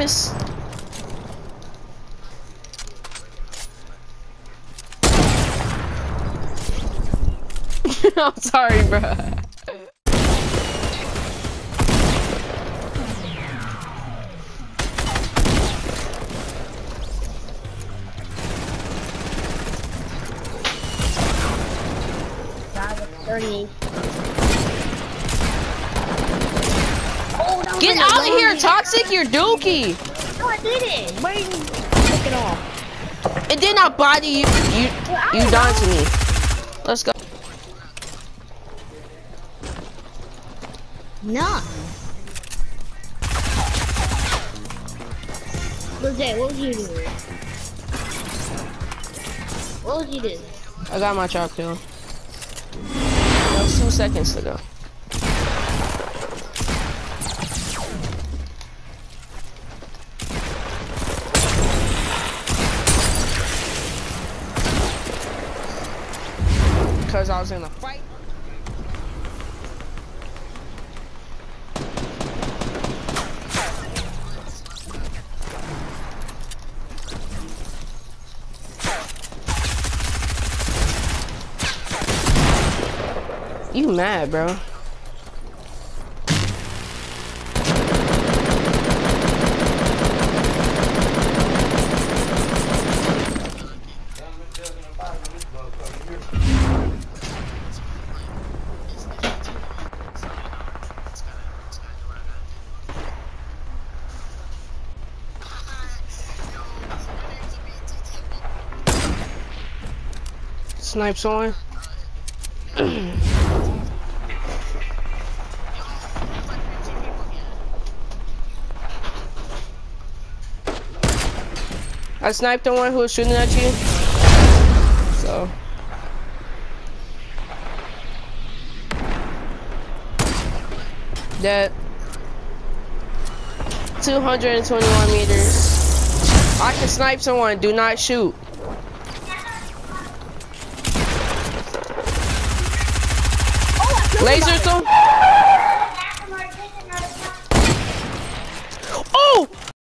famous. I'm sorry, bro. Oh, Get out of here, Toxic, you're dookie. No, I didn't. Why are you taking off? It did not body you. You done to me. Let's go. None. Jose, what was you doing? What was you doing? I got my chalk kill. That was 2 seconds to go. Because I was in a fight. You mad, bro? Snipes on. I sniped the one who was shooting at you. So. That 221 meters. I can snipe someone, do not shoot. Laser them.